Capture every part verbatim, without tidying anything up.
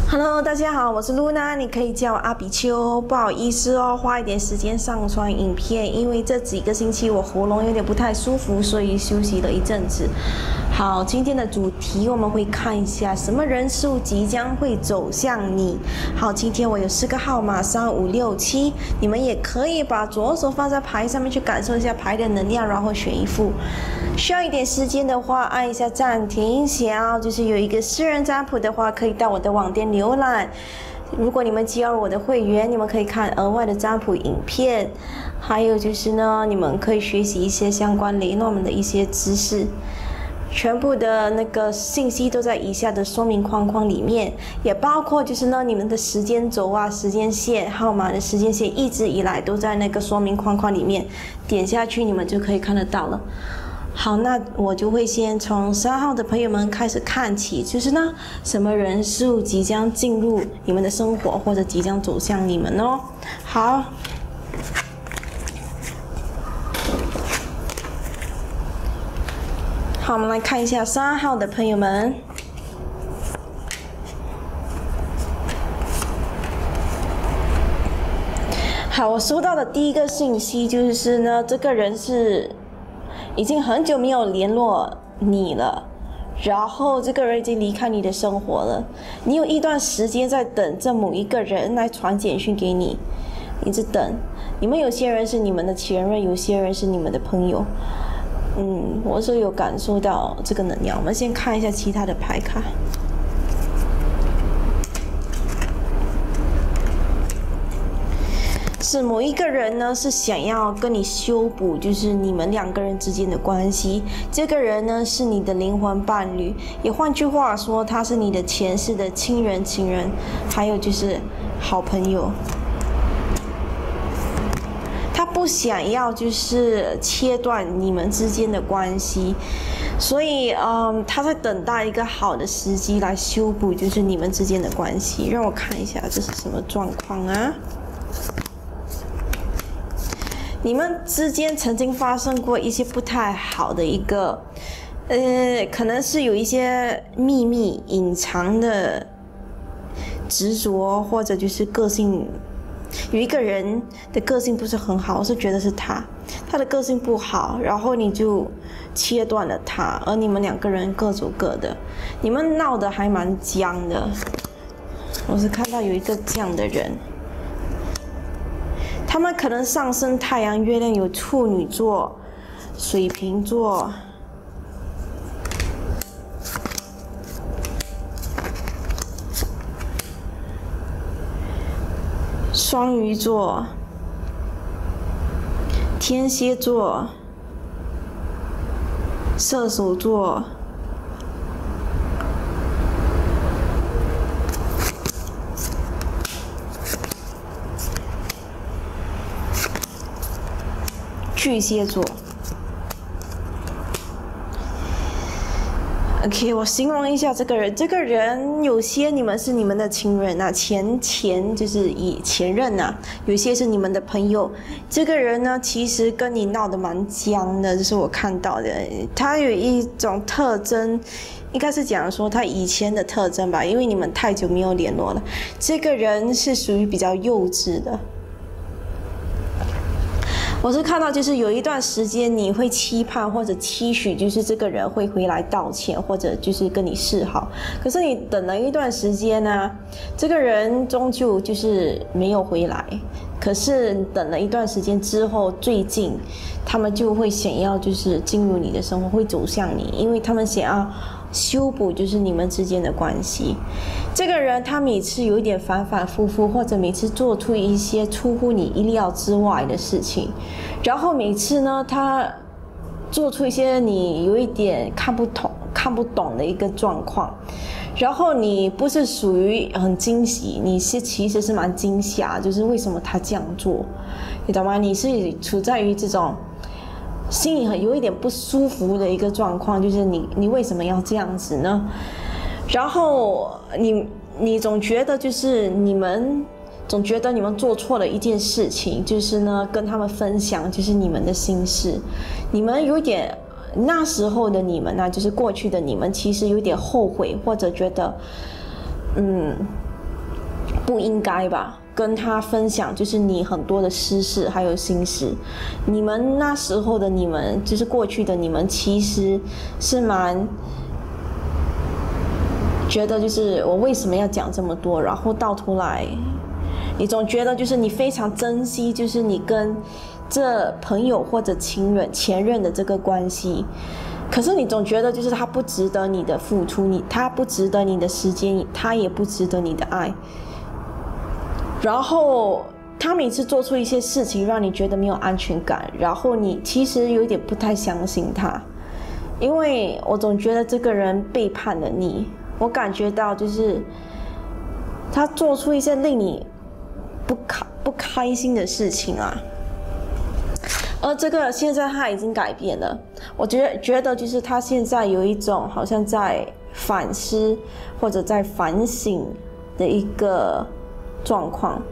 Hello， 大家好，我是露娜，你可以叫我阿比丘。不好意思哦，花一点时间上传影片，因为这几个星期我喉咙有点不太舒服，所以休息了一阵子。好，今天的主题我们会看一下什么人数即将会走向你。好，今天我有四个号码，三五六七，你们也可以把左手放在牌上面去感受一下牌的能量，然后选一副。需要一点时间的话，按一下暂停。想要就是有一个私人占卜的话，可以到我的网店浏览。如果你们加入我的会员，你们可以看额外的占卜影片，还有就是呢，你们可以学习一些相关雷诺们的一些知识。全部的那个信息都在以下的说明框框里面，也包括就是呢你们的时间轴啊、时间线、号码的时间线，一直以来都在那个说明框框里面，点下去你们就可以看得到了。好，那我就会先从三号的朋友们开始看起，就是呢，什么人数即将进入你们的生活，或者即将走向你们哦。好，好，我们来看一下三号的朋友们。好，我收到的第一个信息就是呢，这个人是已经很久没有联络你了，然后这个人已经离开你的生活了。你有一段时间在等这某一个人来传简讯给你，一直等。你们有些人是你们的前任，有些人是你们的朋友。嗯，我是有感受到这个能量。我们先看一下其他的牌卡。是某一个人呢，是想要跟你修补，就是你们两个人之间的关系。这个人呢，是你的灵魂伴侣，也换句话说，他是你的前世的亲人、情人，还有就是好朋友。他不想要就是切断你们之间的关系，所以嗯，他在等待一个好的时机来修补，就是你们之间的关系。让我看一下这是什么状况啊？你们之间曾经发生过一些不太好的一个，呃，可能是有一些秘密隐藏的执着，或者就是个性。有一个人的个性不是很好，我是觉得是他，他的个性不好，然后你就切断了他，而你们两个人各走各的，你们闹得还蛮僵的。我是看到有一个这样的人。他们可能上升太阳、月亮有处女座、水瓶座、双鱼座、天蝎座、射手座、巨蟹座。OK， 我形容一下这个人。这个人有些你们是你们的情人啊，前前就是以前任啊，有些是你们的朋友。这个人呢，其实跟你闹得蛮僵的，这是我看到的。他有一种特征，应该是讲说他以前的特征吧，因为你们太久没有联络了。这个人是属于比较幼稚的。我是看到，就是有一段时间你会期盼或者期许，就是这个人会回来道歉，或者就是跟你示好。可是你等了一段时间呢、啊，这个人终究就是没有回来。可是等了一段时间之后，最近他们就会想要就是进入你的生活，会走向你，因为他们想要修补就是你们之间的关系。这个人他每次有一点反反复复，或者每次做出一些出乎你意料之外的事情，然后每次呢他做出一些你有一点看不懂看不懂的一个状况，然后你不是属于很惊喜，你是其实是蛮惊吓，就是为什么他这样做，你懂吗？你是处在于这种心里很有一点不舒服的一个状况，就是你你为什么要这样子呢？然后你你总觉得就是你们总觉得你们做错了一件事情，就是呢跟他们分享就是你们的心事，你们有点那时候的你们呢、啊，就是过去的你们，其实有点后悔，或者觉得嗯不应该吧，跟他分享就是你很多的私事还有心事。你们那时候的你们，就是过去的你们，其实是蛮觉得就是我为什么要讲这么多，然后到头来你总觉得就是你非常珍惜就是你跟这朋友或者情人前任的这个关系，可是你总觉得就是他不值得你的付出，你他不值得你的时间，他也不值得你的爱。然后他每次做出一些事情让你觉得没有安全感，然后你其实有点不太相信他，因为我总觉得这个人背叛了你，我感觉到就是他做出一些令你不开不开心的事情啊。而这个现在他已经改变了，我觉得觉得就是他现在有一种好像在反思或者在反省的一个状况，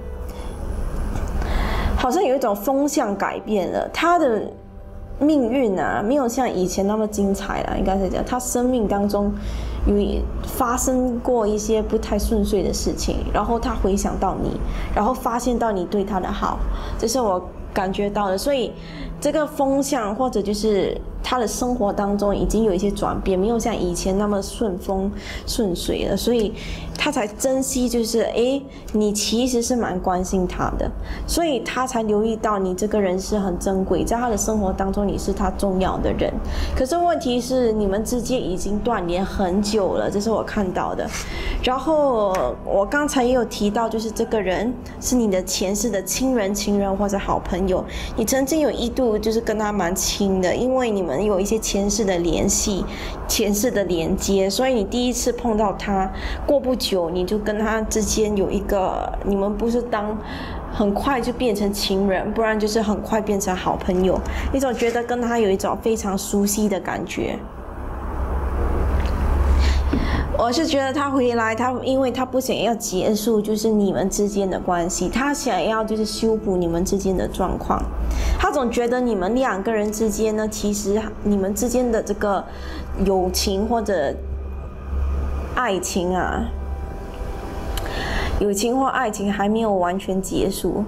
好像有一种风向改变了，他的命运啊没有像以前那么精彩了，应该是讲他生命当中有发生过一些不太顺遂的事情，然后他回想到你，然后发现到你对他的好，这是我感觉到的。所以这个风向或者就是他的生活当中已经有一些转变，没有像以前那么顺风顺水了，所以他才珍惜就是诶你其实是蛮关心他的，所以他才留意到你这个人是很珍贵，在他的生活当中你是他重要的人。可是问题是你们之间已经断联很久了，这是我看到的。然后我刚才也有提到，就是这个人是你的前世的亲人情人或者好朋友，你曾经有一度就是跟他蛮亲的，因为你们有一些前世的联系前世的连接，所以你第一次碰到他过不久你就跟他之间有一个，你们不是当很快就变成情人，不然就是很快变成好朋友，你总觉得跟他有一种非常熟悉的感觉。我是觉得他回来，他因为他不想要结束就是你们之间的关系，他想要就是修补你们之间的状况。他总觉得你们两个人之间呢，其实你们之间的这个友情或者爱情啊，友情或爱情还没有完全结束。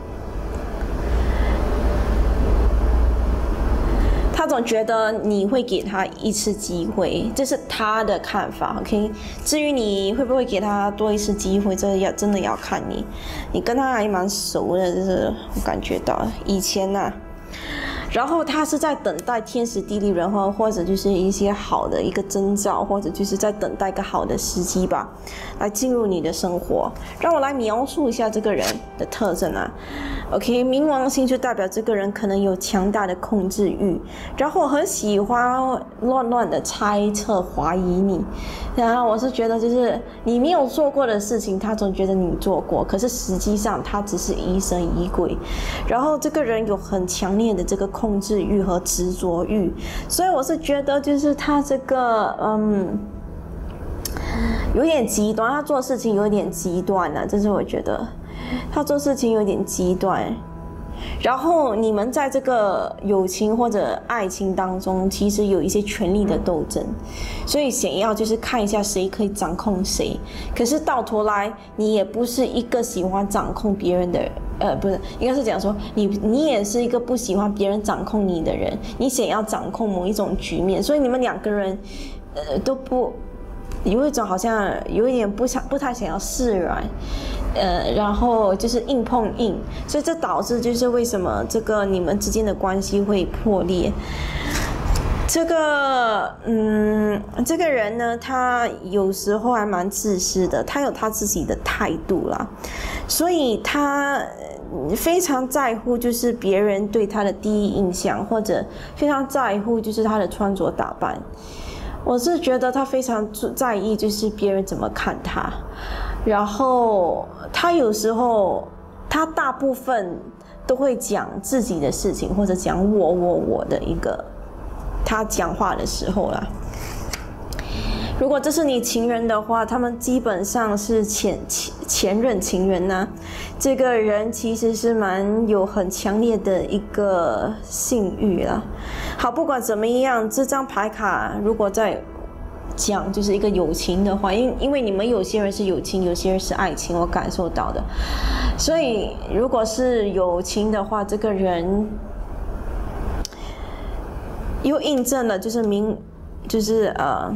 他总觉得你会给他一次机会，这是他的看法 ，OK。至于你会不会给他多一次机会，这要真的要看你。你跟他还蛮熟的，就是我感觉到以前呐、啊。然后他是在等待天时地利人和，或者就是一些好的一个征兆，或者就是在等待一个好的时机吧，来进入你的生活。让我来描述一下这个人的特征啊。OK， 冥王星就代表这个人可能有强大的控制欲，然后很喜欢乱乱的猜测、怀疑你。然后我是觉得，就是你没有做过的事情，他总觉得你做过，可是实际上他只是疑神疑鬼。然后这个人有很强烈的这个控制欲和执着欲，所以我是觉得，就是他这个嗯。有点极端，他做事情有点极端啊，这是我觉得他做事情有点极端。然后你们在这个友情或者爱情当中，其实有一些权力的斗争，所以想要就是看一下谁可以掌控谁。可是到头来，你也不是一个喜欢掌控别人的人。呃，不是，应该是讲说你你也是一个不喜欢别人掌控你的人，你想要掌控某一种局面，所以你们两个人，呃，都不。有一种好像有一点不想不太想要示软，呃，然后就是硬碰硬，所以这导致就是为什么这个你们之间的关系会破裂。这个嗯，这个人呢，他有时候还蛮自私的，他有他自己的态度啦，所以他非常在乎就是别人对他的第一印象，或者非常在乎就是他的穿着打扮。我是觉得他非常在意，就是别人怎么看他，然后他有时候他大部分都会讲自己的事情，或者讲我我我的一个他讲话的时候啦。如果这是你情人的话，他们基本上是前前前任情人呢、啊。这个人其实是蛮有很强烈的一个性欲啦。好，不管怎么样，这张牌卡如果在讲就是一个友情的话，因因为你们有些人是友情，有些人是爱情，我感受到的。所以如果是友情的话，这个人又印证了，就是明，就是呃，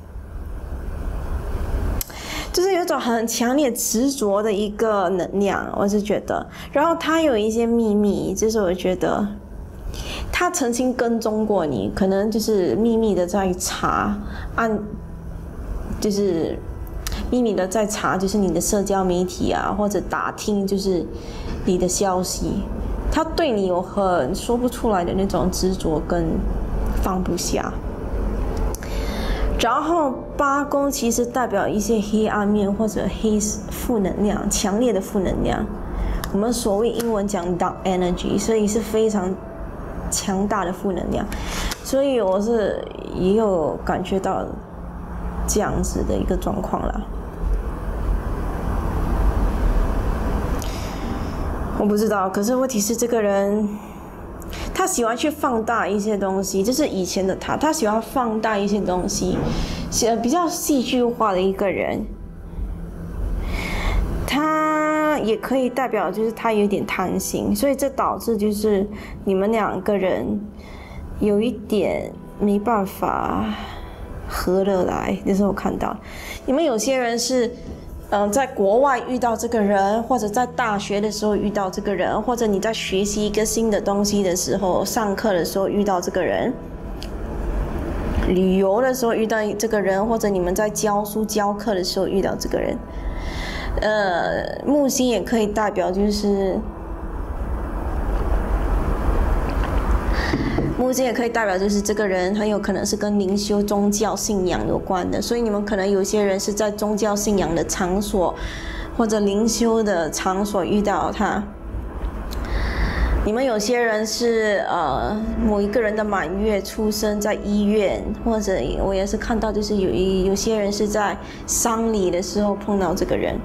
就是有一种很强烈执着的一个能量，我是觉得。然后他有一些秘密，就是我觉得。他曾经跟踪过你，可能就是秘密的在查，按就是秘密的在查，就是你的社交媒体啊，或者打听就是你的消息。他对你有很说不出来的那种执着跟放不下。然后八宫其实代表一些黑暗面或者黑负能量，强烈的负能量。我们所谓英文讲 dark energy， 所以是非常强大的负能量，所以我是也有感觉到这样子的一个状况啦。我不知道，可是问题是这个人，他喜欢去放大一些东西，就是以前的他，他喜欢放大一些东西，比较戏剧化的一个人。他也可以代表就是他有点贪心，所以这导致就是你们两个人有一点没办法合得来。这是我看到，你们有些人是，嗯、呃，在国外遇到这个人，或者在大学的时候遇到这个人，或者你在学习一个新的东西的时候，上课的时候遇到这个人。旅游的时候遇到这个人，或者你们在教书教课的时候遇到这个人。呃，木星也可以代表就是木星也可以代表就是这个人很有可能是跟灵修宗教信仰有关的，所以你们可能有些人是在宗教信仰的场所或者灵修的场所遇到他。你们有些人是呃某一个人的满月出生在医院，或者我也是看到就是有一有些人是在丧礼的时候碰到这个人。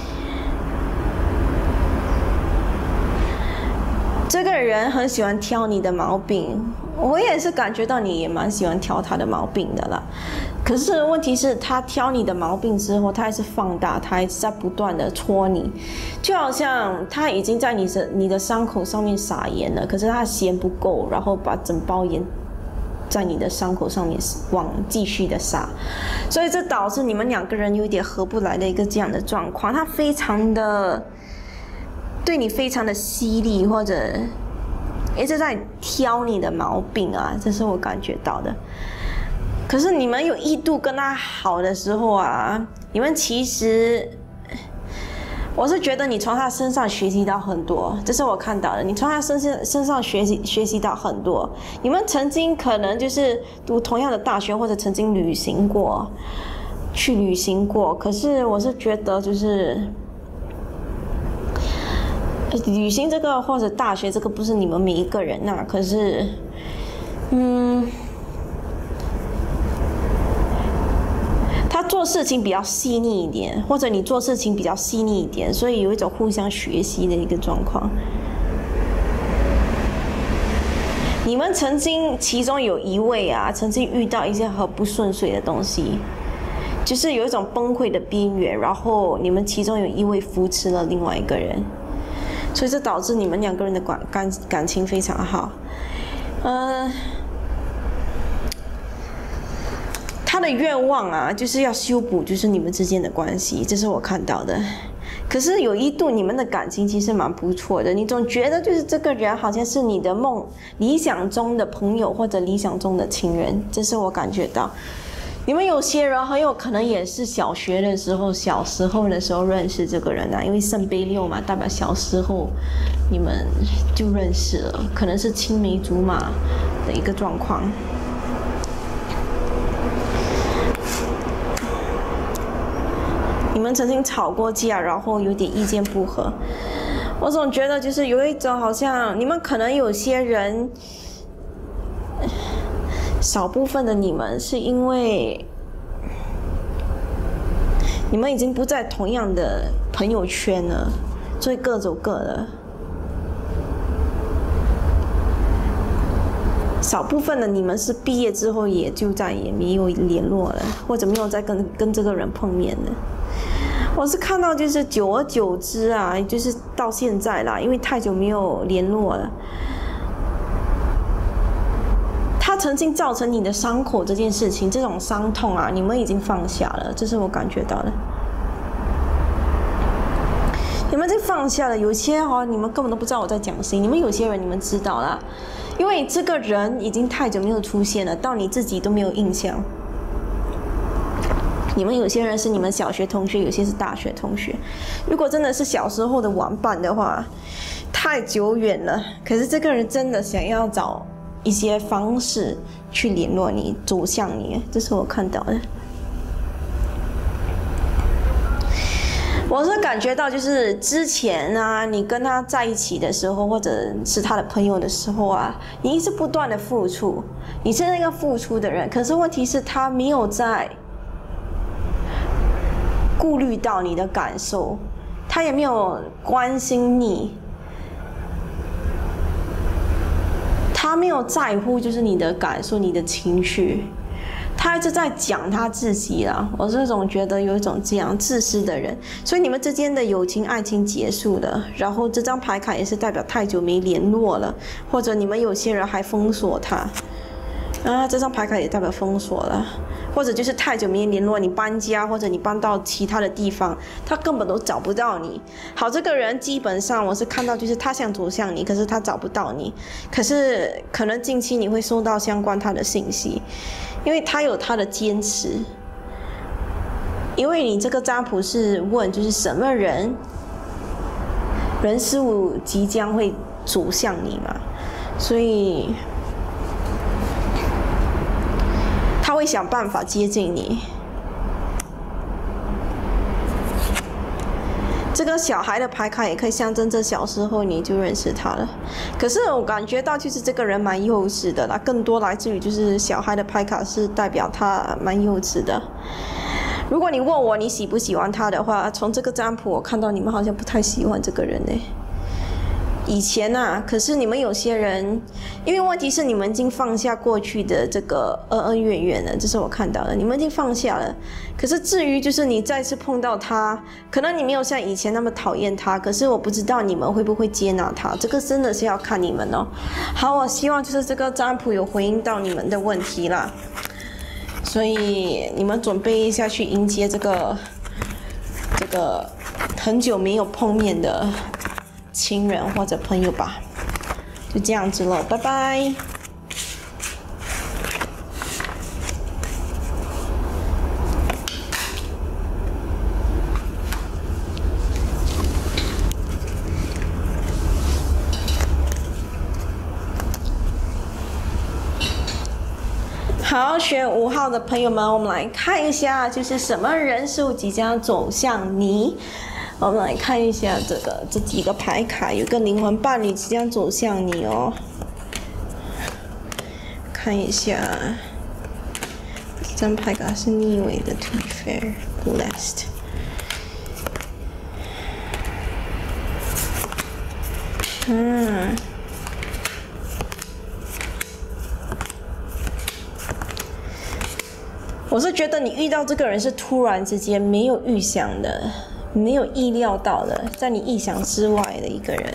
这个人很喜欢挑你的毛病，我也是感觉到你也蛮喜欢挑他的毛病的啦。可是问题是，他挑你的毛病之后，他还是放大，他还是在不断的戳你，就好像他已经在你的你的伤口上面撒盐了，可是他嫌不够，然后把整包盐在你的伤口上面往继续的撒，所以这导致你们两个人有一点合不来的一个这样的状况。他非常的对你非常的犀利，或者一直在挑你的毛病啊，这是我感觉到的。可是你们有一度跟他好的时候啊，你们其实，我是觉得你从他身上学习到很多，这是我看到的。你从他身上身上学习学习到很多。你们曾经可能就是读同样的大学，或者曾经旅行过，去旅行过。可是我是觉得就是旅行这个或者大学这个不是你们每一个人呐、啊，可是，嗯。他做事情比较细腻一点，或者你做事情比较细腻一点，所以有一种互相学习的一个状况。你们曾经其中有一位啊，曾经遇到一些很不顺遂的东西，就是有一种崩溃的边缘，然后你们其中有一位扶持了另外一个人，所以这导致你们两个人的感感感情非常好。呃。他的愿望啊，就是要修补，就是你们之间的关系，这是我看到的。可是有一度你们的感情其实蛮不错的，你总觉得就是这个人好像是你的梦理想中的朋友或者理想中的情人，这是我感觉到。你们有些人很有可能也是小学的时候、小时候的时候认识这个人啊，因为圣杯六嘛，代表小时候你们就认识了，可能是青梅竹马的一个状况。你们曾经吵过架，然后有点意见不合。我总觉得就是有一种好像你们可能有些人，少部分的你们是因为你们已经不在同样的朋友圈了，所以各走各的。 少部分的你们是毕业之后也就再也没有联络了，或者没有再跟跟这个人碰面了。我是看到就是久而久之啊，就是到现在啦，因为太久没有联络了，他曾经造成你的伤口这件事情，这种伤痛啊，你们已经放下了，这是我感觉到的。你们已经放下了，有些哦，你们根本都不知道我在讲谁，你们有些人你们知道啦，因为这个人已经太久没有出现了，到你自己都没有印象。你们有些人是你们小学同学，有些是大学同学。如果真的是小时候的玩伴的话，太久远了。可是这个人真的想要找一些方式去联络你，走向你，这是我看到的。我是感觉到，就是之前啊，你跟他在一起的时候，或者是他的朋友的时候啊，你一直不断的付出，你是那个付出的人。可是问题是，他没有在顾虑到你的感受，他也没有关心你，他没有在乎就是你的感受、你的情绪，他一直在讲他自己啦。我是总觉得有一种这样自私的人，所以你们之间的友情、爱情结束了，然后这张牌卡也是代表太久没联络了，或者你们有些人还封锁他。啊，这张牌卡也代表封锁了，或者就是太久没联络，你搬家或者你搬到其他的地方，他根本都找不到你。好，这个人基本上我是看到就是他想走向你，可是他找不到你，可是可能近期你会收到相关他的信息，因为他有他的坚持。因为你这个占卜是问就是什么人人事物即将会走向你嘛，所以他会想办法接近你。这个小孩的牌卡也可以象征着小时候你就认识他了。可是我感觉到就是这个人蛮幼稚的啦，更多来自于就是小孩的牌卡是代表他蛮幼稚的。如果你问我你喜不喜欢他的话，从这个占卜我看到你们好像不太喜欢这个人欸。以前啊，可是你们有些人，因为问题是你们已经放下过去的这个恩恩怨怨了，这是我看到的，你们已经放下了。可是至于就是你再次碰到他，可能你没有像以前那么讨厌他，可是我不知道你们会不会接纳他，这个真的是要看你们哦。好，我希望就是这个占卜有回应到你们的问题啦，所以你们准备一下去迎接这个这个很久没有碰面的亲人或者朋友吧，就这样子了，拜拜。好，选五号的朋友们，我们来看一下，就是什么人事物即将走向你。我们来看一下这个这几个牌卡，有个灵魂伴侣即将走向你哦。看一下，这张牌卡是逆位的 To be fair, blessed。嗯。我是觉得你遇到这个人是突然之间没有预想的。没有意料到的，在你意想之外的一个人。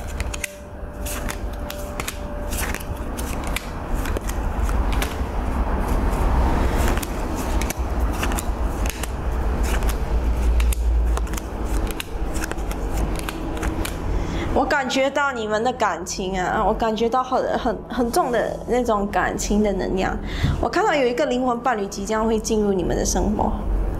我感觉到你们的感情啊，我感觉到很很很重的那种感情的能量。我看到有一个灵魂伴侣即将会进入你们的生活。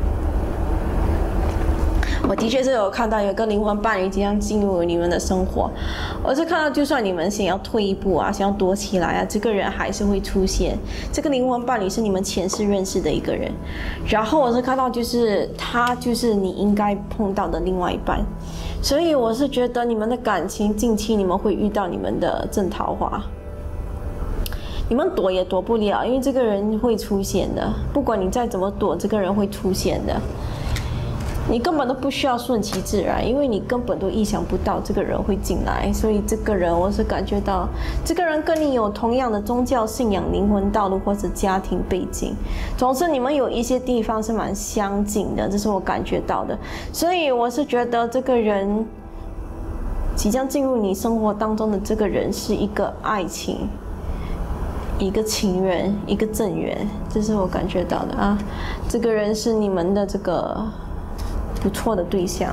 我的确是有看到有个灵魂伴侣即将进入你们的生活，我是看到就算你们想要退一步啊，想要躲起来啊，这个人还是会出现。这个灵魂伴侣是你们前世认识的一个人，然后我是看到就是他就是你应该碰到的另外一半，所以我是觉得你们的感情近期你们会遇到你们的正桃花。你们躲也躲不了，因为这个人会出现的，不管你再怎么躲，这个人会出现的。 你根本都不需要顺其自然，因为你根本都意想不到这个人会进来，所以这个人我是感觉到，这个人跟你有同样的宗教信仰、灵魂道路或者家庭背景，总之你们有一些地方是蛮相近的，这是我感觉到的。所以我是觉得这个人即将进入你生活当中的这个人是一个爱情。一个情缘，一个正缘，这是我感觉到的啊。这个人是你们的这个不错的对象，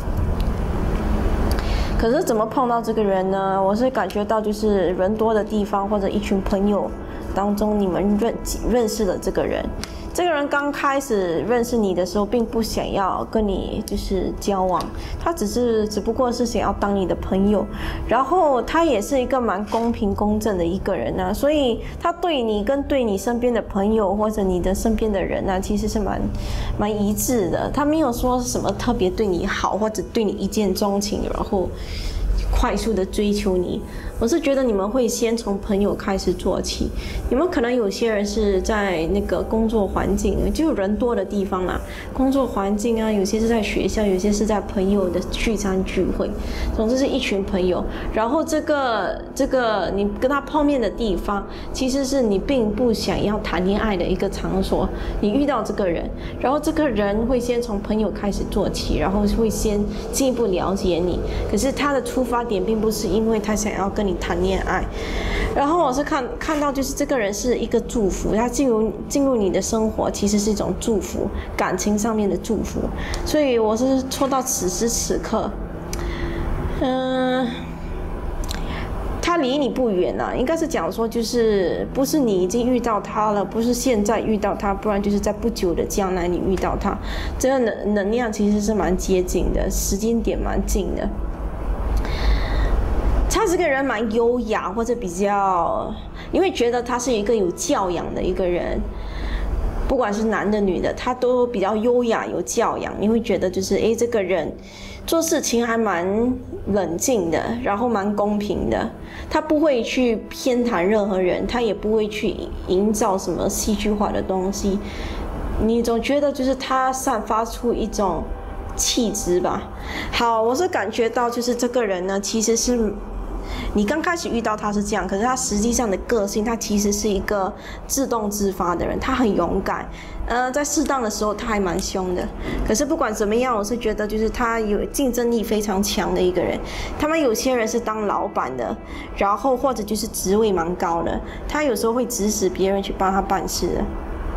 可是怎么碰到这个人呢？我是感觉到就是人多的地方或者一群朋友当中，你们认认识了这个人。这个人刚开始认识你的时候，并不想要跟你就是交往，他只是只不过是想要当你的朋友，然后他也是一个蛮公平公正的一个人啊，所以他对你跟对你身边的朋友或者你的身边的人啊，其实是蛮蛮一致的。他没有说什么特别对你好，或者对你一见钟情，然后快速的追求你。我是觉得你们会先从朋友开始做起，你们可能有些人是在那个工作环境，就人多的地方啦，工作环境啊，有些是在学校，有些是在朋友的聚餐聚会，总之是一群朋友。然后这个这个你跟他碰面的地方，其实是你并不想要谈恋爱的一个场所。你遇到这个人，然后这个人会先从朋友开始做起，然后会先进一步了解你。可是他的出发点并不是因为他想要跟你谈恋爱，然后我是看看到就是这个人是一个祝福，他进入进入你的生活其实是一种祝福，感情上面的祝福，所以我是戳到此时此刻，嗯、呃，他离你不远啊，应该是讲说就是不是你已经遇到他了，不是现在遇到他，不然就是在不久的将来你遇到他，这个能能量其实是蛮接近的，时间点蛮近的。他这个人蛮优雅，或者比较，你会觉得他是一个有教养的一个人，不管是男的女的，他都比较优雅有教养。你会觉得就是，哎，这个人做事情还蛮冷静的，然后蛮公平的。他不会去偏袒任何人，他也不会去营造什么戏剧化的东西。你总觉得就是他散发出一种气质吧。好，我是感觉到就是这个人呢，其实是。你刚开始遇到他是这样，可是他实际上的个性，他其实是一个自动自发的人，他很勇敢，呃，在适当的时候他还蛮凶的。可是不管怎么样，我是觉得就是他有竞争力非常强的一个人。他们有些人是当老板的，然后或者就是职位蛮高的，他有时候会指使别人去帮他办事的。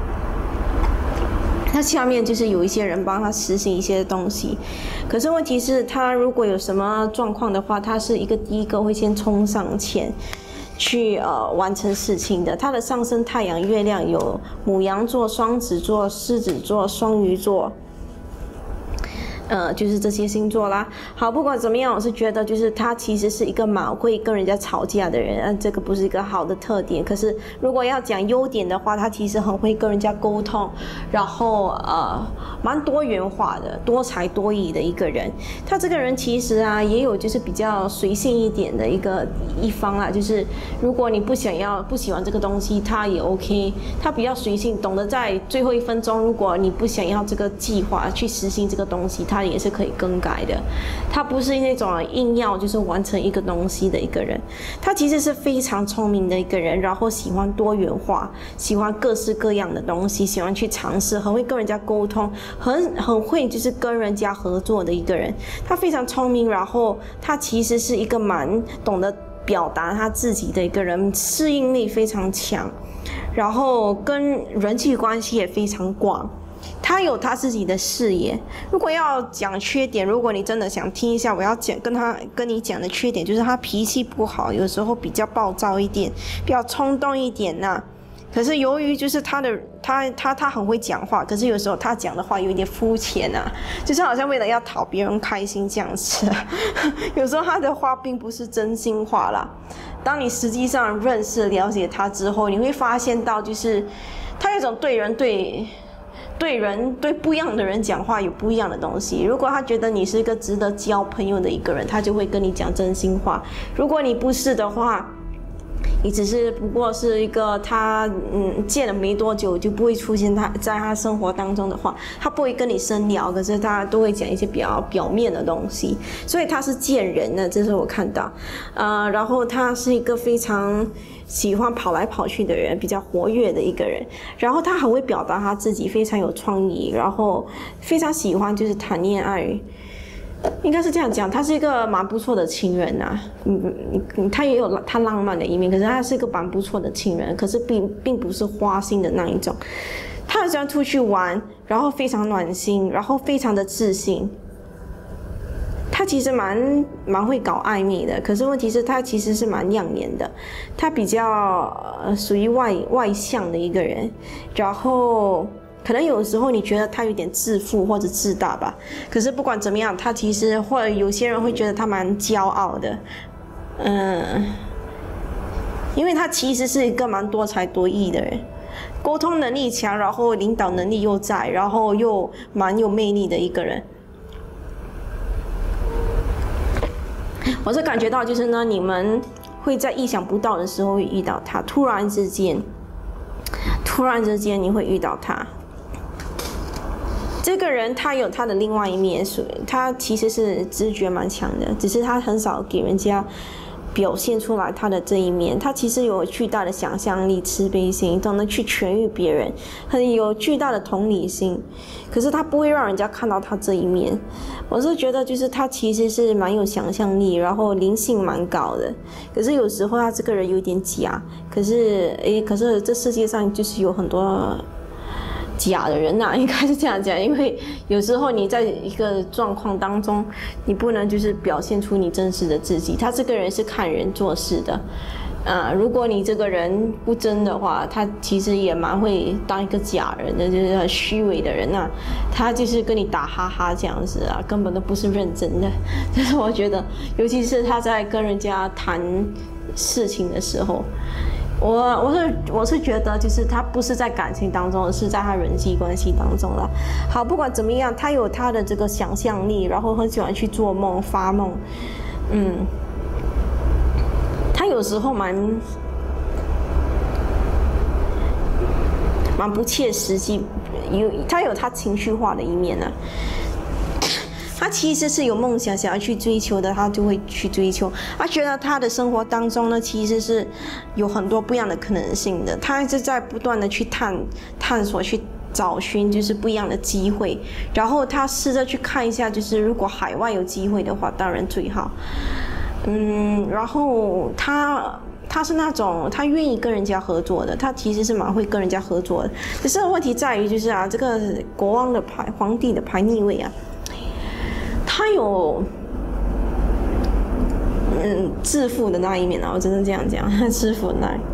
他下面就是有一些人帮他实行一些东西，可是问题是，他如果有什么状况的话，他是一个第一个会先冲上前去呃完成事情的。他的上升太阳、月亮有牡羊座、双子座、狮子座、双鱼座。呃，就是这些星座啦。好，不管怎么样，我是觉得就是他其实是一个蛮会跟人家吵架的人，啊，这个不是一个好的特点。可是如果要讲优点的话，他其实很会跟人家沟通，然后呃，蛮多元化的，多才多艺的一个人。他这个人其实啊，也有就是比较随性一点的一个一方啦，就是如果你不想要不喜欢这个东西，他也 OK， 他比较随性，懂得在最后一分钟，如果你不想要这个计划去实行这个东西，他他也是可以更改的，他不是那种硬要就是完成一个东西的一个人，他其实是非常聪明的一个人，然后喜欢多元化，喜欢各式各样的东西，喜欢去尝试，很会跟人家沟通，很很会就是跟人家合作的一个人，他非常聪明，然后他其实是一个蛮懂得表达他自己的一个人，适应力非常强，然后跟人际关系也非常广。他有他自己的视野。如果要讲缺点，如果你真的想听一下，我要讲跟他跟你讲的缺点，就是他脾气不好，有时候比较暴躁一点，比较冲动一点呐、啊。可是由于就是他的他他他很会讲话，可是有时候他讲的话有一点肤浅啊，就是好像为了要讨别人开心这样子。有时候他的话并不是真心话啦。当你实际上认识了解他之后，你会发现到就是他有一种对人对。对人对不一样的人讲话有不一样的东西。如果他觉得你是一个值得交朋友的一个人，他就会跟你讲真心话。如果你不是的话， 你只是不过是一个他嗯见了没多久就不会出现他在他生活当中的话，他不会跟你深聊，可是他都会讲一些比较表面的东西，所以他是见人的，这是我看到，呃，然后他是一个非常喜欢跑来跑去的人，比较活跃的一个人，然后他很会表达他自己，非常有创意，然后非常喜欢就是谈恋爱。应该是这样讲，他是一个蛮不错的情人呐、啊，嗯嗯，他也有他浪漫的一面，可是他是一个蛮不错的情人，可是并并不是花心的那一种。他很喜欢出去玩，然后非常暖心，然后非常的自信。他其实蛮蛮会搞暧昧的，可是问题是，他其实是蛮养眼的。他比较呃属于外外向的一个人，然后。可能有时候你觉得他有点自负或者自大吧，可是不管怎么样，他其实或者有些人会觉得他蛮骄傲的，嗯，因为他其实是一个蛮多才多艺的人，沟通能力强，然后领导能力又在，然后又蛮有魅力的一个人。我是感觉到就是呢，你们会在意想不到的时候会遇到他，突然之间，突然之间你会遇到他。这个人他有他的另外一面，属他其实是直觉蛮强的，只是他很少给人家表现出来他的这一面。他其实有巨大的想象力、慈悲心，懂得去痊愈别人，很有巨大的同理心。可是他不会让人家看到他这一面。我是觉得就是他其实是蛮有想象力，然后灵性蛮高的。可是有时候他这个人有点假。可是诶，可是这世界上就是有很多。假的人呐、啊，应该是这样讲，因为有时候你在一个状况当中，你不能就是表现出你真实的自己。他这个人是看人做事的，啊、呃，如果你这个人不真的话，他其实也蛮会当一个假人的，就是很虚伪的人呐、啊。他就是跟你打哈哈这样子啊，根本都不是认真的。就是我觉得，尤其是他在跟人家谈事情的时候。我我是我是觉得，就是他不是在感情当中，是在他人际关系当中了。好，不管怎么样，他有他的这个想象力，然后很喜欢去做梦、发梦。嗯，他有时候蛮蛮不切实际，有他有他情绪化的一面呢、啊。他其实是有梦想想要去追求的，他就会去追求。他觉得他的生活当中呢，其实是有很多不一样的可能性的。他一直在不断的去探探索，去找寻就是不一样的机会。然后他试着去看一下，就是如果海外有机会的话，当然最好。嗯，然后他。他是那种他愿意跟人家合作的，他其实是蛮会跟人家合作的。可是问题在于就是啊，这个国王的牌、皇帝的牌逆位啊。他有，嗯，自负的那一面啊，我真的这样讲，自负的那一面，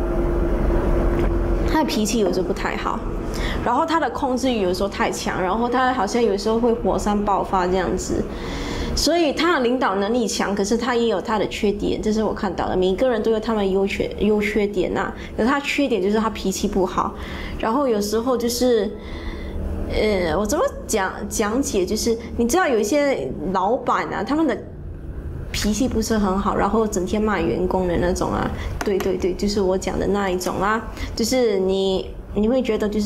他的脾气有时候不太好，然后他的控制欲有时候太强，然后他好像有时候会火山爆发这样子，所以他的领导能力强，可是他也有他的缺点，这是我看到的。每个人都有他们的优缺优缺点呐、啊，可是他缺点就是他脾气不好，然后有时候就是。呃，我怎么讲讲解？就是你知道有一些老板啊，他们的脾气不是很好，然后整天骂员工的那种啊。对对对，就是我讲的那一种啦、啊。就是你你会觉得就是。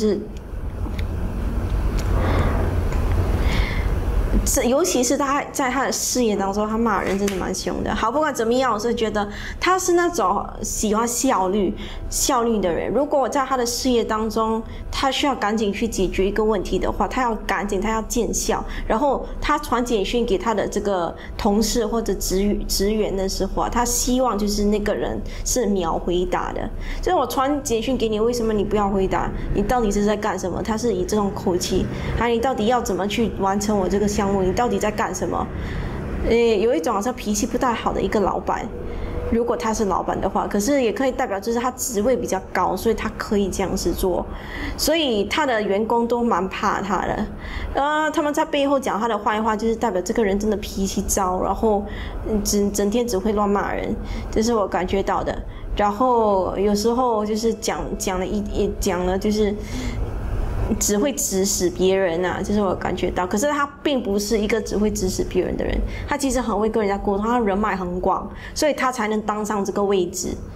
尤其是他在他的事业当中，他骂人真的蛮凶的。好，不管怎么样，我是觉得他是那种喜欢效率、效率的人。如果我在他的事业当中，他需要赶紧去解决一个问题的话，他要赶紧，他要见效。然后他传简讯给他的这个同事或者职职员的时候啊，他希望就是那个人是秒回答的。就是我传简讯给你，为什么你不要回答？你到底是在干什么？他是以这种口气，还有你到底要怎么去完成我这个项目？你到底在干什么？呃，有一种好像脾气不太好的一个老板，如果他是老板的话，可是也可以代表就是他职位比较高，所以他可以这样子做，所以他的员工都蛮怕他的。呃，他们在背后讲他的坏话，就是代表这个人真的脾气糟，然后整整天只会乱骂人，这是我感觉到的。然后有时候就是讲讲了一一讲了就是。只会指使别人呐、啊，这是我感觉到。可是他并不是一个只会指使别人的人，他其实很会跟人家沟通，他人脉很广，所以他才能当上这个位置。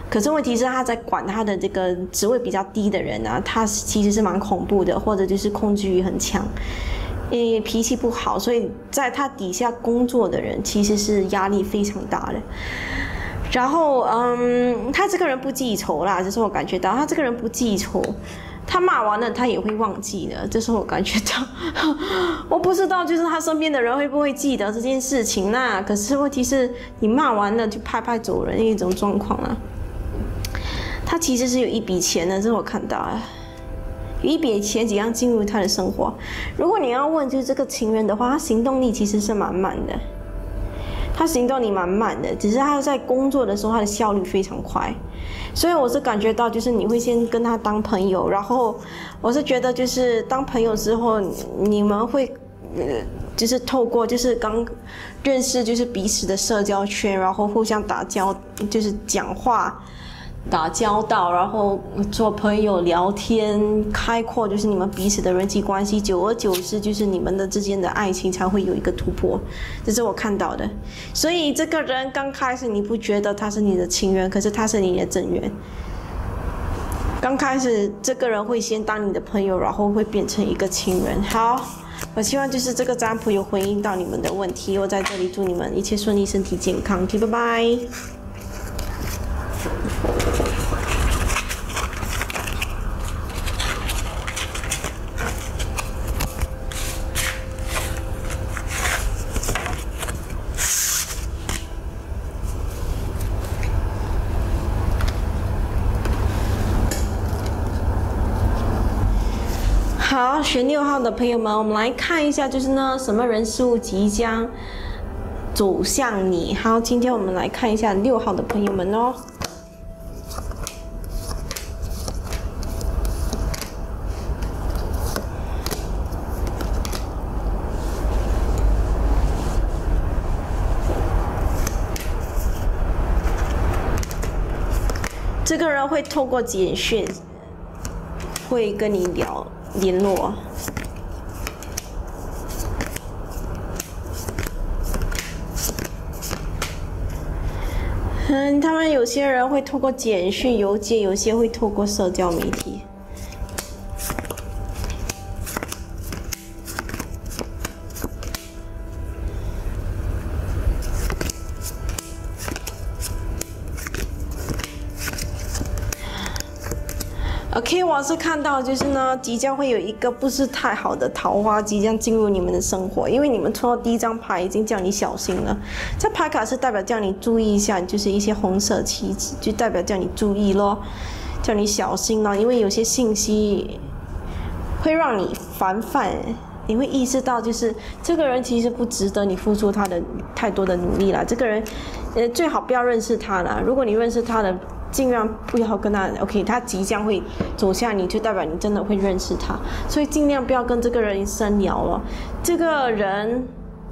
可是问题是他在管他的这个职位比较低的人啊，他其实是蛮恐怖的，或者就是控制欲很强，诶，脾气不好，所以在他底下工作的人其实是压力非常大的。然后，嗯，他这个人不记仇啦，这是我感觉到，他这个人不记仇。他骂完了，他也会忘记的，这是我感觉到。我不知道，就是他身边的人会不会记得这件事情那可是问题是，你骂完了就拍拍走人一种状况啊。他其实是有一笔钱的，这是我看到啊，有一笔钱即将进入他的生活。如果你要问就是这个情人的话，他行动力其实是蛮慢的。他行动力蛮慢的，只是他在工作的时候，他的效率非常快，所以我是感觉到，就是你会先跟他当朋友，然后我是觉得就是当朋友之后，你们会，呃，就是透过就是刚认识就是彼此的社交圈，然后互相打交，就是讲话。打交道，然后做朋友、聊天，开阔就是你们彼此的人际关系，久而久之，就是你们的之间的爱情才会有一个突破，这是我看到的。所以这个人刚开始你不觉得他是你的情人，可是他是你的正缘。刚开始这个人会先当你的朋友，然后会变成一个情人。好，我希望就是这个占卜有回应到你们的问题。我在这里祝你们一切顺利，身体健康。OK， 拜拜。好，选六号的朋友们，我们来看一下，就是呢，什么人事物即将走向你。好，今天我们来看一下六号的朋友们哦。这个人会透过简讯，会跟你聊联络。嗯，他们有些人会透过简讯、邮件，有些会透过社交媒体。OK， 我是看到就是呢，即将会有一个不是太好的桃花即将进入你们的生活，因为你们抽到第一张牌已经叫你小心了。这牌卡是代表叫你注意一下，就是一些红色旗子，就代表叫你注意咯，叫你小心咯，因为有些信息会让你烦烦，你会意识到就是这个人其实不值得你付出他的太多的努力啦。这个人，呃，最好不要认识他啦。如果你认识他的，尽量不要跟他 OK， 他即将会走向你，就代表你真的会认识他，所以尽量不要跟这个人深聊了。这个人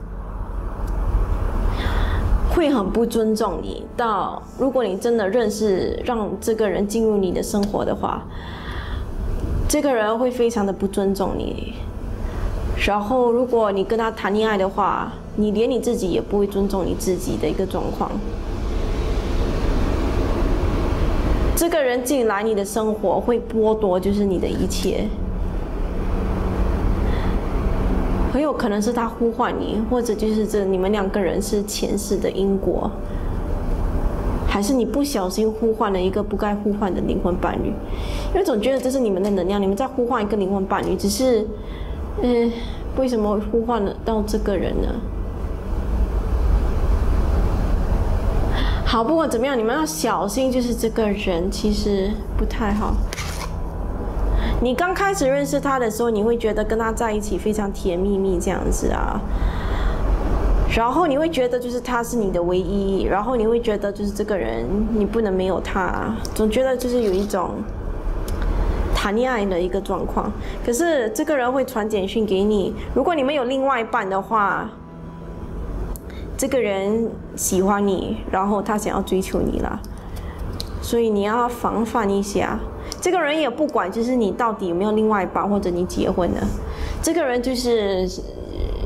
会很不尊重你，到如果你真的认识，让这个人进入你的生活的话，这个人会非常的不尊重你。然后如果你跟他谈恋爱的话，你连你自己也不会尊重你自己的一个状况。这个人进来你的生活会剥夺就是你的一切，很有可能是他呼唤你，或者就是这你们两个人是前世的因果，还是你不小心呼唤了一个不该呼唤的灵魂伴侣，因为总觉得这是你们的能量，你们在呼唤一个灵魂伴侣，只是，嗯，为什么呼唤了到这个人呢？好，不管怎么样，你们要小心，就是这个人其实不太好。你刚开始认识他的时候，你会觉得跟他在一起非常甜蜜蜜这样子啊，然后你会觉得就是他是你的唯一，然后你会觉得就是这个人你不能没有他，总觉得就是有一种谈恋爱的一个状况。可是这个人会传简讯给你，如果你们有另外一半的话，这个人喜欢你，然后他想要追求你啦，所以你要防范一下。这个人也不管就是你到底有没有另外一半，或者你结婚了，这个人就是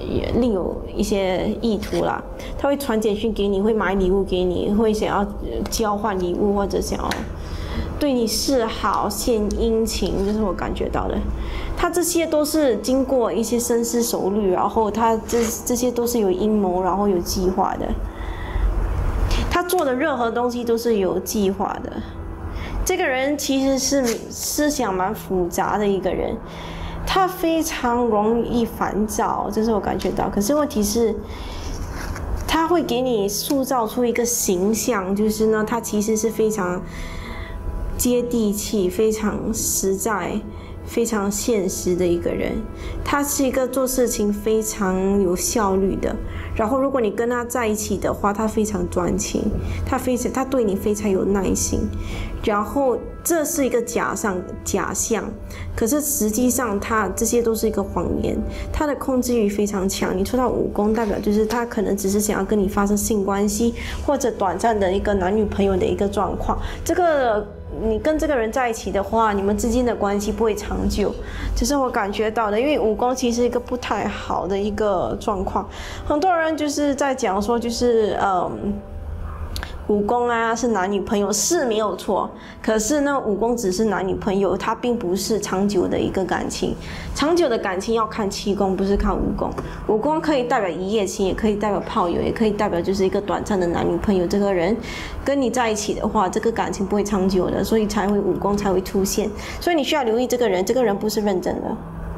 另有一些意图啦。他会传简讯给你，会买礼物给你，会想要交换礼物，或者想要对你示好、献殷勤，这是我感觉到的。他这些都是经过一些深思熟虑，然后他这这些都是有阴谋，然后有计划的。他做的任何东西都是有计划的。这个人其实是思想蛮复杂的一个人，他非常容易烦躁，这是我感觉到。可是问题是，他会给你塑造出一个形象，就是呢，他其实是非常接地气、非常实在、非常现实的一个人。他是一个做事情非常有效率的。然后，如果你跟他在一起的话，他非常专情，他非常，他对你非常有耐心。然后，这是一个假象，假象。可是实际上，他这些都是一个谎言。他的控制欲非常强。你抽到五宫，代表就是他可能只是想要跟你发生性关系，或者短暂的一个男女朋友的一个状况。这个。你跟这个人在一起的话，你们之间的关系不会长久，这是我感觉到的。因为五宫其实是一个不太好的一个状况，很多人就是在讲说，就是嗯。五宫啊是男女朋友是没有错，可是呢，五宫只是男女朋友，它并不是长久的一个感情。长久的感情要看七宫，不是看五宫。五宫可以代表一夜情，也可以代表炮友，也可以代表就是一个短暂的男女朋友。这个人跟你在一起的话，这个感情不会长久的，所以才会五宫才会出现。所以你需要留意这个人，这个人不是认真的。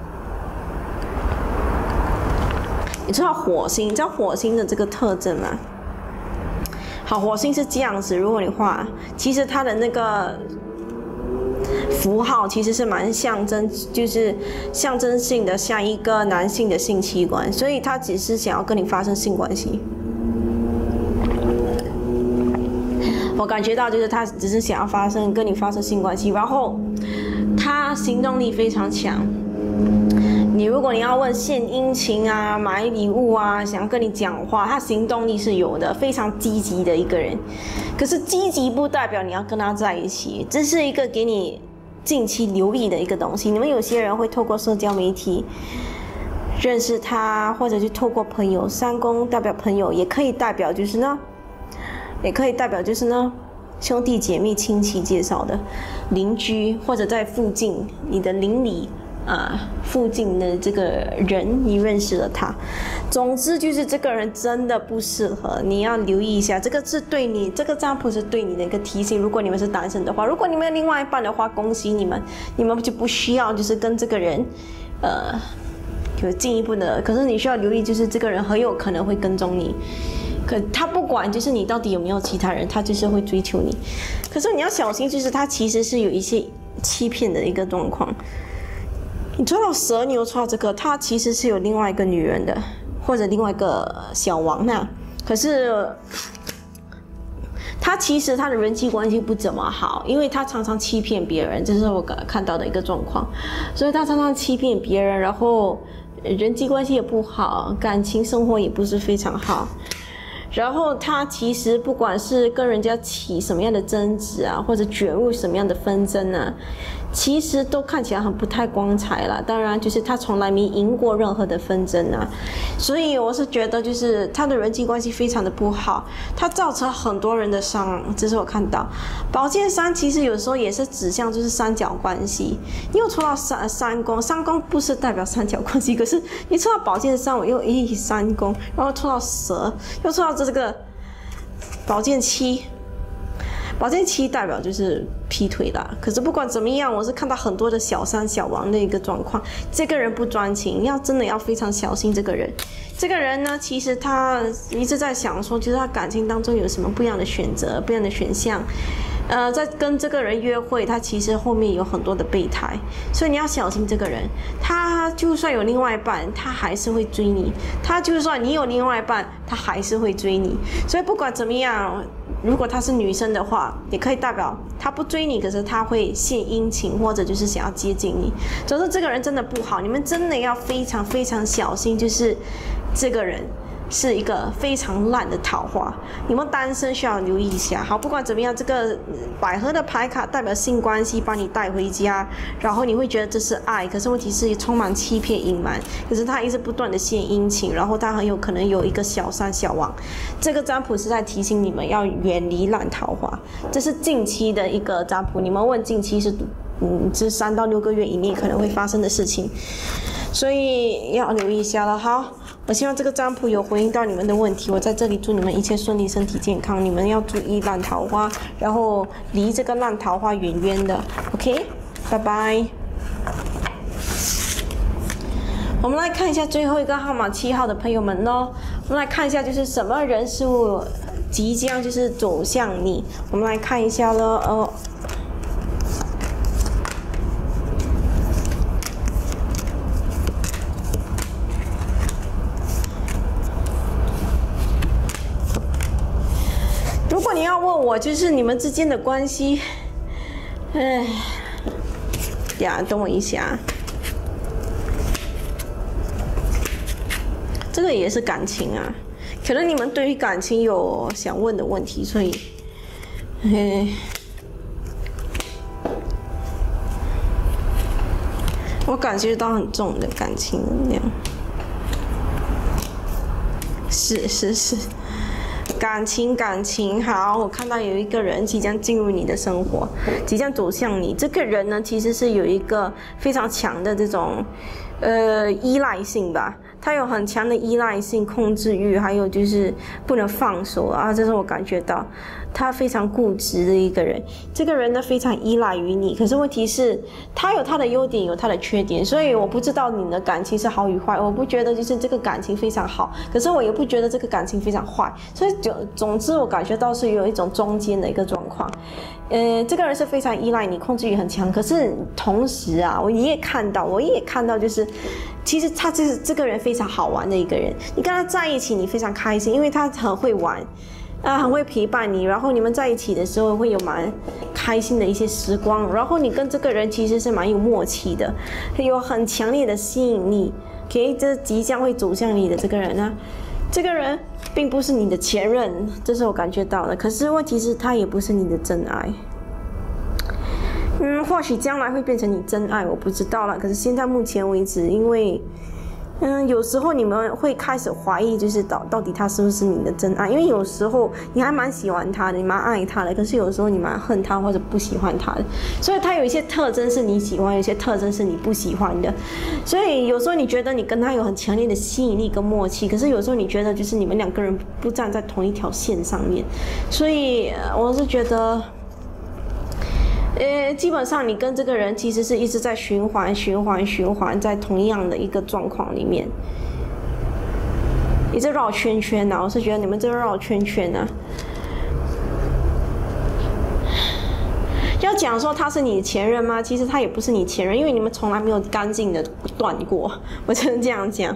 你知道火星，你知道火星的这个特征吗？好，火星是这样子。如果你画，其实它的那个符号其实是蛮象征，就是象征性的，像一个男性的性器官，所以他只是想要跟你发生性关系。我感觉到就是他只是想要发生跟你发生性关系，然后他行动力非常强。你如果你要问献殷勤啊、买礼物啊、想要跟你讲话，他行动力是有的，非常积极的一个人。可是积极不代表你要跟他在一起，这是一个给你近期留意的一个东西。你们有些人会透过社交媒体认识他，或者是透过朋友。三宫代表朋友，也可以代表就是呢，也可以代表就是呢。兄弟姐妹、亲戚介绍的邻居，或者在附近你的邻里啊、呃、附近的这个人，你认识了他。总之就是这个人真的不适合，你要留意一下。这个是对你，这个占卜是对你的一个提醒。如果你们是单身的话，如果你们有另外一半的话，恭喜你们，你们就不需要就是跟这个人，呃，有进一步的。可是你需要留意，就是这个人很有可能会跟踪你。可他不管就是你到底有没有其他人，他就是会追求你。可是你要小心，就是他其实是有一些欺骗的一个状况。你抽到蛇牛，抽到这个，他其实是有另外一个女人的，或者另外一个小王那。可是他其实他的人际关系不怎么好，因为他常常欺骗别人，这是我看到的一个状况。所以他常常欺骗别人，然后人际关系也不好，感情生活也不是非常好。然后他其实不管是跟人家起什么样的争执啊，或者卷入什么样的纷争啊，其实都看起来很不太光彩啦。当然，就是他从来没赢过任何的纷争啊，所以我是觉得就是他的人际关系非常的不好，他造成很多人的伤。这是我看到宝剑三，其实有时候也是指向就是三角关系。你又抽到三三宫，三宫不是代表三角关系，可是你抽到宝剑三，我又咦三宫，然后抽到蛇，又抽到这个宝剑七。宝剑七代表就是劈腿啦，可是不管怎么样，我是看到很多的小三小王的一个状况。这个人不专情，要真的要非常小心这个人。这个人呢，其实他一直在想说，就是他感情当中有什么不一样的选择、不一样的选项。呃，在跟这个人约会，他其实后面有很多的备胎，所以你要小心这个人。他就算有另外一半，他还是会追你；他就算你有另外一半，他还是会追你。所以不管怎么样，如果她是女生的话，也可以代表她不追你，可是她会献殷勤，或者就是想要接近你。总之，这个人真的不好，你们真的要非常非常小心，就是这个人。 是一个非常烂的桃花，你们单身需要留意一下。好，不管怎么样，这个百合的牌卡代表性关系，把你带回家，然后你会觉得这是爱，可是问题是充满欺骗隐瞒，可是他一直不断的献殷勤，然后他很有可能有一个小三小王。这个占卜是在提醒你们要远离烂桃花，这是近期的一个占卜。你们问近期是嗯，这三到六个月以内可能会发生的事情，所以要留意一下了。好。我希望这个占卜有回应到你们的问题。我在这里祝你们一切顺利，身体健康。你们要注意烂桃花，然后离这个烂桃花远远的。OK， 拜拜。我们来看一下最后一个号码七号的朋友们咯。我们来看一下，就是什么人事物即将就是走向你。我们来看一下咯，呃。如果你要问我，就是你们之间的关系，哎呀，等我一下，这个也是感情啊，可能你们对于感情有想问的问题，所以，哎，我感觉到很重的感情能量，是是是。感情，感情好，我看到有一个人即将进入你的生活，即将走向你。这个人呢，其实是有一个非常强的这种，呃，依赖性吧。他有很强的依赖性、控制欲，还有就是不能放手啊，这是我感觉到他非常固执的一个人。这个人呢，非常依赖于你，可是问题是，他有他的优点，有他的缺点，所以我不知道你的感情是好与坏。我不觉得就是这个感情非常好，可是我也不觉得这个感情非常坏，所以总总之我感觉到是有一种中间的一个状况。呃，这个人是非常依赖你，控制欲很强，可是同时啊，我也看到，我也看到就是。其实他这是这个人非常好玩的一个人，你跟他在一起，你非常开心，因为他很会玩，啊，很会陪伴你，然后你们在一起的时候会有蛮开心的一些时光，然后你跟这个人其实是蛮有默契的，有很强烈的吸引力。OK， 这即将会走向你的这个人呢，这个人并不是你的前任，这是我感觉到的。可是问题是，他也不是你的真爱。嗯，或许将来会变成你真爱，我不知道了。可是现在目前为止，因为，嗯，有时候你们会开始怀疑，就是到到底他是不是你的真爱？因为有时候你还蛮喜欢他的，你蛮爱他的，可是有时候你蛮恨他或者不喜欢他的。所以他有一些特征是你喜欢，有些特征是你不喜欢的。所以有时候你觉得你跟他有很强烈的吸引力跟默契，可是有时候你觉得就是你们两个人不站在同一条线上面。所以我是觉得。呃，基本上你跟这个人其实是一直在循环、循环、循环，在同样的一个状况里面，一直绕圈圈呐、啊。我是觉得你们这个绕圈圈呢、啊，要讲说他是你的前任吗？其实他也不是你前任，因为你们从来没有干净的断过。我只能这样讲。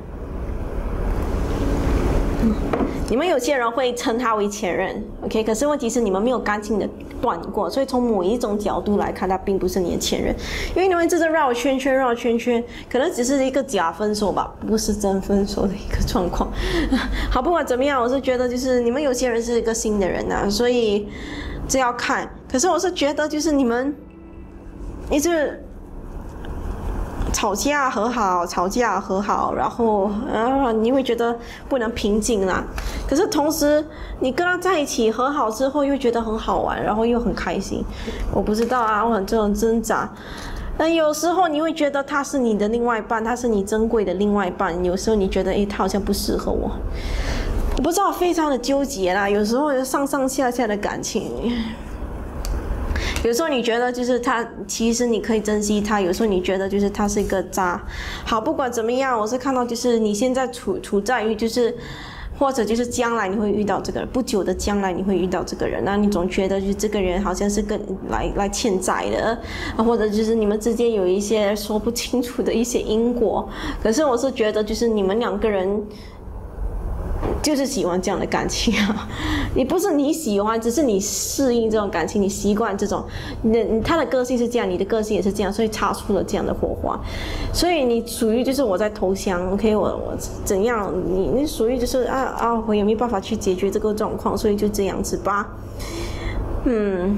你们有些人会称他为前任 ，OK？ 可是问题是你们没有干净的断过，所以从某一种角度来看，他并不是你的前任，因为你们这是绕圈圈、绕圈圈，可能只是一个假分手吧，不是真分手的一个状况。好，不管怎么样，我是觉得就是你们有些人是一个新的人啊，所以这要看。可是我是觉得就是你们一直。吵架和好，吵架和好，然后啊，你会觉得不能平静啦。可是同时，你跟他在一起和好之后，又觉得很好玩，然后又很开心。我不知道啊，我很这种挣扎。那有时候你会觉得他是你的另外一半，他是你珍贵的另外一半。有时候你觉得，诶，他好像不适合我。我不知道，非常的纠结啦。有时候上上下下的感情。有时候你觉得就是他，其实你可以珍惜他；有时候你觉得就是他是一个渣。好，不管怎么样，我是看到就是你现在处处在于就是，或者就是将来你会遇到这个人，不久的将来你会遇到这个人，那你总觉得就是这个人好像是跟来来欠债的，或者就是你们之间有一些说不清楚的一些因果。可是我是觉得就是你们两个人。 就是喜欢这样的感情啊！你不是你喜欢，只是你适应这种感情，你习惯这种，你他的个性是这样，你的个性也是这样，所以擦出了这样的火花。所以你属于就是我在投降 ，OK， 我我怎样？你你属于就是啊啊，我也没办法去解决这个状况，所以就这样子吧。嗯，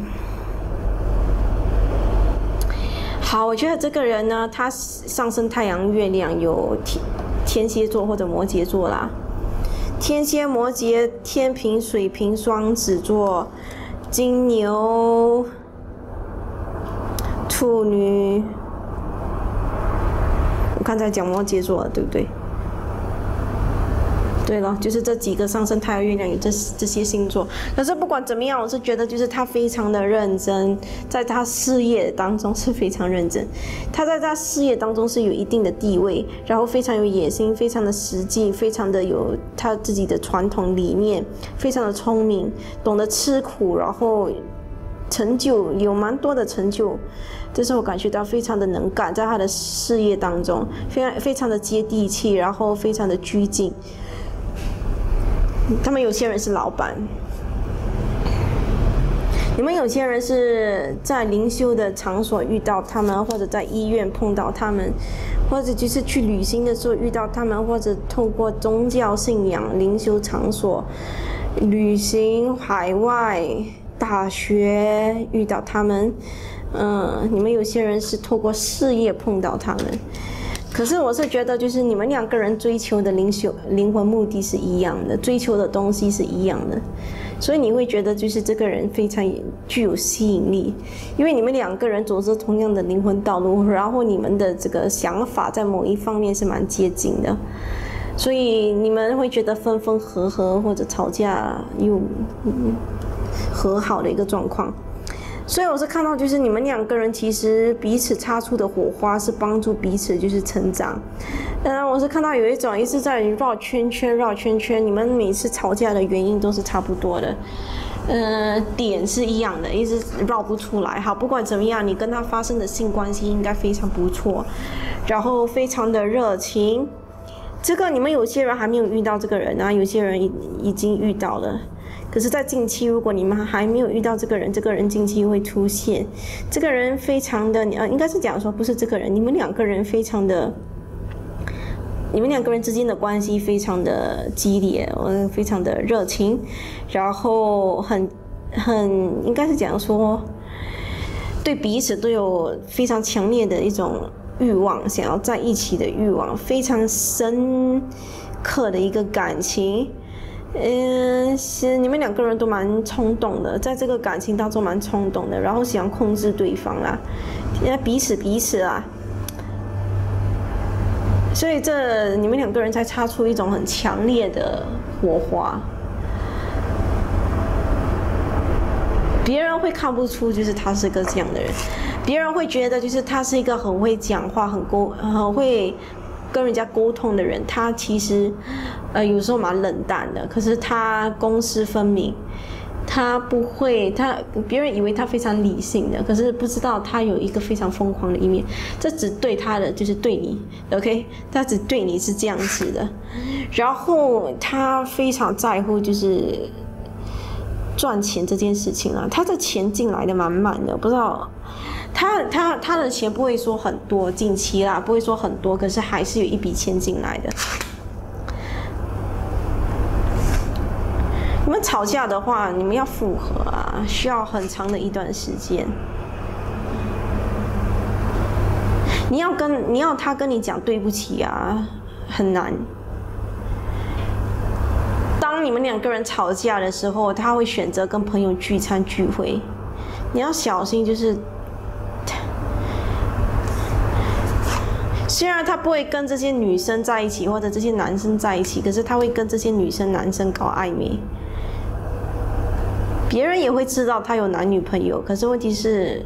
好，我觉得这个人呢，他上升太阳、月亮有天天蝎座或者摩羯座啦。天蝎、摩羯、天平、水瓶、双子座、金牛、处女，我刚才讲摩羯座了，对不对？对了，就是这几个上升太阳、月亮有这这些星座。可是不管怎么样，我是觉得就是他非常的认真，在他事业当中是非常认真。他在他事业当中是有一定的地位，然后非常有野心，非常的实际，非常的有他自己的传统理念，非常的聪明，懂得吃苦，然后成就有蛮多的成就。这是我感觉到非常的能干，在他的事业当中，非常非常的接地气，然后非常的拘谨。他们有些人是老板，你们有些人是在灵修的场所遇到他们，或者在医院碰到他们，或者就是去旅行的时候遇到他们，或者透过宗教信仰、灵修场所、旅行、海外、大学遇到他们。嗯，你们有些人是透过事业碰到他们。可是我是觉得，就是你们两个人追求的灵修灵魂目的是一样的，追求的东西是一样的，所以你会觉得就是这个人非常具有吸引力，因为你们两个人走着同样的灵魂道路，然后你们的这个想法在某一方面是蛮接近的，所以你们会觉得分分合合或者吵架又、嗯、和好的一个状况。所以我是看到，就是你们两个人其实彼此擦出的火花是帮助彼此就是成长。嗯，我是看到有一种一直在绕圈圈绕圈圈，你们每次吵架的原因都是差不多的，呃，点是一样的，一直绕不出来。好，不管怎么样，你跟他发生的性关系应该非常不错，然后非常的热情。这个你们有些人还没有遇到这个人啊，有些人已已经遇到了。可是，在近期，如果你们还没有遇到这个人，这个人近期会出现。这个人非常的，呃，应该是讲说，不是这个人，你们两个人非常的，你们两个人之间的关系非常的激烈，呃，非常的热情，然后很很应该是讲说，对彼此都有非常强烈的一种欲望，想要在一起的欲望，非常深刻的一个感情。嗯，是你们两个人都蛮冲动的，在这个感情当中蛮冲动的，然后想控制对方啦，彼此彼此啊，所以这你们两个人才擦出一种很强烈的火花，别人会看不出就是他是个这样的人，别人会觉得就是他是一个很会讲话、很沟、很会跟人家沟通的人，他其实，呃，有时候蛮冷淡的。可是他公私分明，他不会，他别人以为他非常理性的，可是不知道他有一个非常疯狂的一面。这只对他的就是对你 ，OK？ 他只对你是这样子的。然后他非常在乎就是赚钱这件事情啊，他的钱进来的满满的，不知道。他他他的钱不会说很多，近期啦不会说很多，可是还是有一笔钱进来的。你们吵架的话，你们要复合啊，需要很长的一段时间。你要跟你要他跟你讲对不起啊，很难。当你们两个人吵架的时候，他会选择跟朋友聚餐聚会，你要小心，就是。虽然他不会跟这些女生在一起，或者这些男生在一起，可是他会跟这些女生、男生搞暧昧。别人也会知道他有男女朋友，可是问题是，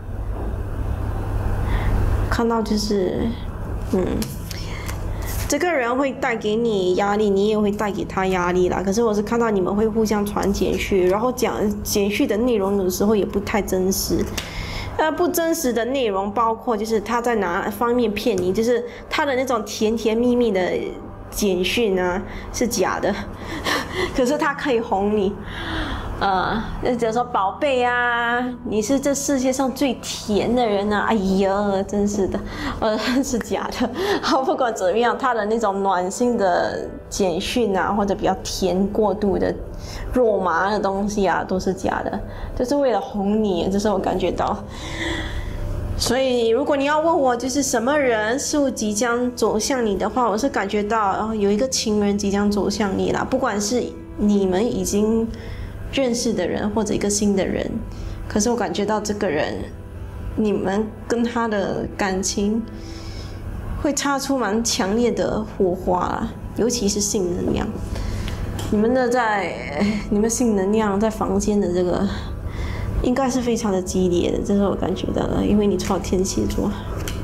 看到就是，嗯，这个人会带给你压力，你也会带给他压力啦。可是我是看到你们会互相传简讯，然后讲简讯的内容有时候也不太真实。呃，不真实的内容包括就是他在哪方面骗你，就是他的那种甜甜蜜蜜的简讯啊是假的，可是他可以哄你。呃，那比如说宝贝啊，你是这世界上最甜的人啊！哎呀，真是的，呃，是假的。好，不管怎么样，他的那种暖心的简讯啊，或者比较甜过度的肉麻的东西啊，都是假的，就是为了哄你，这是我感觉到。所以，如果你要问我，就是什么人事物即将走向你的话，我是感觉到，哦，有一个情人即将走向你啦，不管是你们已经认识的人或者一个新的人，可是我感觉到这个人，你们跟他的感情会擦出蛮强烈的火花啦，尤其是性能量。你们的在，你们性能量在房间的这个，应该是非常的激烈的，这是我感觉到的，因为你抽到天蝎座，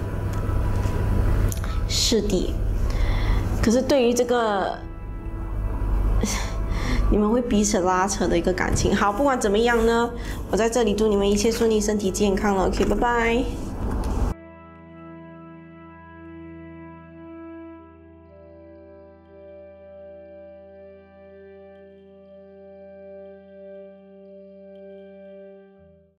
是的。可是对于这个。你们会彼此拉扯的一个感情。好，不管怎么样呢，我在这里祝你们一切顺利，身体健康了。OK， 拜拜。